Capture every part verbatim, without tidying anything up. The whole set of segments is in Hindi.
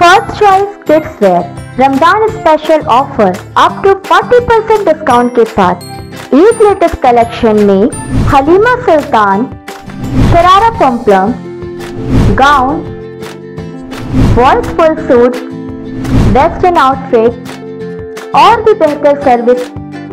First Choice Kids Wear Ramzan special offer up to चालीस परसेंट डिस्काउंट के साथ ईद लेटेस्ट कलेक्शन में हलीमा सुल्तान, शरारा पम्पलम, gown, boys full suit, western outfit और भी बेहतर सर्विस,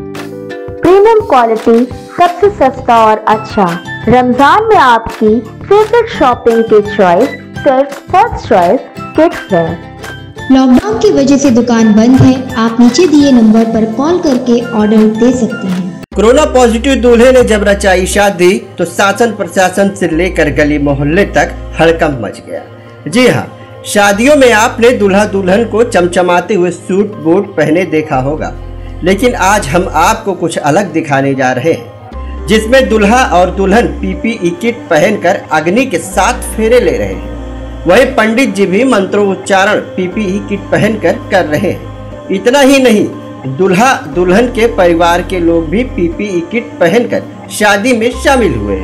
प्रीमियम क्वालिटी, सबसे सस्ता और अच्छा। रमजान में आपकी फेवरेट शॉपिंग की चॉइस सिर्फ First Choice Kids Wear. Lockdown की वजह से दुकान बंद है, आप नीचे दिए नंबर पर कॉल करके ऑर्डर दे सकते हैं। कोरोना पॉजिटिव दूल्हे ने जब रचाई शादी तो शासन प्रशासन से लेकर गली मोहल्ले तक हड़कंप मच गया। जी हाँ, शादियों में आपने दूल्हा दुल्हन को चमचमाते हुए सूट बूट पहने देखा होगा, लेकिन आज हम आपको कुछ अलग दिखाने जा रहे हैं, जिसमें दूल्हा और दुल्हन पीपीई किट पहनकर अग्नि के साथ फेरे ले रहे हैं। वहीं पंडित जी भी मंत्रोच्चारण पीपीई किट पहनकर कर रहे हैं। इतना ही नहीं, दूल्हा दुल्हन के परिवार के लोग भी पीपीई किट पहनकर शादी में शामिल हुए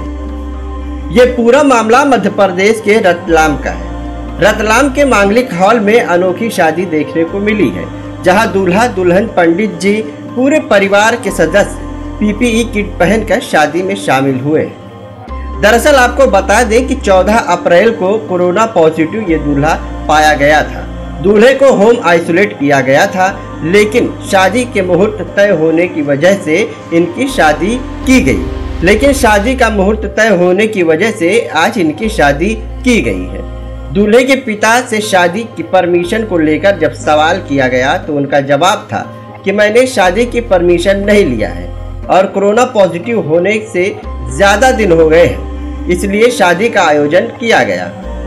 हैं। ये पूरा मामला मध्य प्रदेश के रतलाम का है। रतलाम के मांगलिक हॉल में अनोखी शादी देखने को मिली है, जहां दूल्हा दुल्हन पंडित जी पूरे परिवार के सदस्य पीपीई किट पहनकर शादी में शामिल हुए। दरअसल आपको बता दें कि चौदह अप्रैल को कोरोना पॉजिटिव ये दूल्हा पाया गया था। दूल्हे को होम आइसोलेट किया गया था, लेकिन शादी के मुहूर्त तय होने की वजह से इनकी शादी की गई। लेकिन शादी का मुहूर्त तय होने की वजह से आज इनकी शादी की गई है। दूल्हे के पिता से शादी की परमिशन को लेकर जब सवाल किया गया तो उनका जवाब था कि मैंने शादी की परमिशन नहीं लिया है और कोरोना पॉजिटिव होने से ज्यादा दिन हो गए हैं, इसलिए शादी का आयोजन किया गया।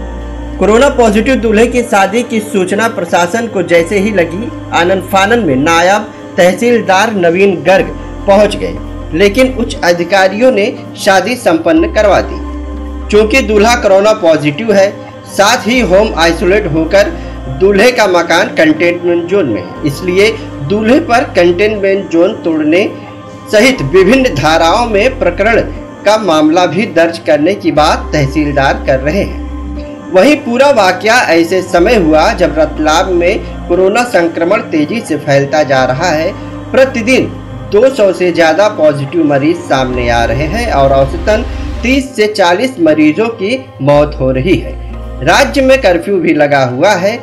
कोरोना पॉजिटिव दूल्हे की शादी की सूचना प्रशासन को जैसे ही लगी, आनन फानन में नायब तहसीलदार नवीन गर्ग पहुंच गए, लेकिन उच्च अधिकारियों ने शादी संपन्न करवा दी। क्योंकि दूल्हा कोरोना पॉजिटिव है, साथ ही होम आइसोलेट होकर दूल्हे का मकान कंटेनमेंट जोन में है, इसलिए दूल्हे पर कंटेनमेंट जोन तोड़ने सहित विभिन्न धाराओं में प्रकरण का मामला भी दर्ज करने की बात तहसीलदार कर रहे हैं। वहीं पूरा वाकया ऐसे समय हुआ जब रतलाम में कोरोना संक्रमण तेजी से फैलता जा रहा है। प्रतिदिन दो सौ से ज्यादा पॉजिटिव मरीज सामने आ रहे हैं और औसतन तीस से चालीस मरीजों की मौत हो रही है। राज्य में कर्फ्यू भी लगा हुआ है।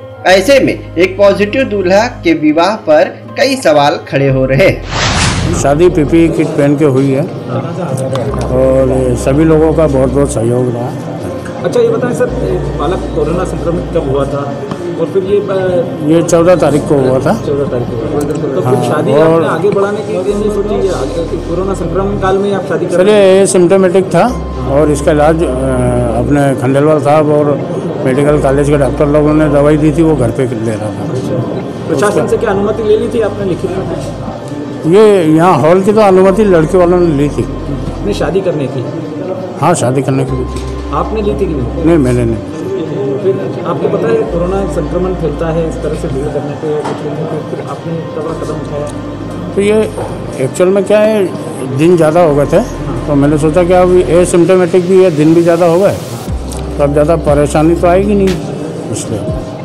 ऐसे में एक पॉजिटिव दूल्हा के विवाह पर कई सवाल खड़े हो रहे हैं। शादी पीपीई किट पहन के हुई है और सभी लोगों का बहुत बहुत सहयोग रहा। अच्छा, ये बताएं सर, बालक कोरोना संक्रमित कब हुआ था और फिर ये ये चौदह तारीख को हुआ था। चौदह तारीख को हुआ था। तो हाँ, फिर शादी और आपने आगे बढ़ाने के लिए नहीं सोची? कोरोना संक्रमण काल में आप शादी कर? चलिए, ये सिम्टोमेटिक था और इसका इलाज अपने खंडेलवाल साहब और मेडिकल कॉलेज के डॉक्टर लोगों ने दवाई दी थी, वो घर पे ले रहा था। प्रशासन से क्या अनुमति ले ली थी आपने लिखित में? ये यहाँ हॉल की तो अनुमति लड़के वालों ने ली थी। अपनी शादी करने की? हाँ, शादी करने की ली थी। आपने ली थी कि नहीं? नहीं, मैंने नहीं। फिर आपको पता है कोरोना संक्रमण फैलता है इस तरह से डील करने पे, फिर आपने कड़ा कदम उठाया? तो ये एक्चुअल में क्या है, दिन ज़्यादा हो गए थे तो मैंने सोचा कि अब एसिम्टोमेटिक भी है, दिन भी ज़्यादा हो गए तो अब ज़्यादा परेशानी तो आएगी नहीं, इसलिए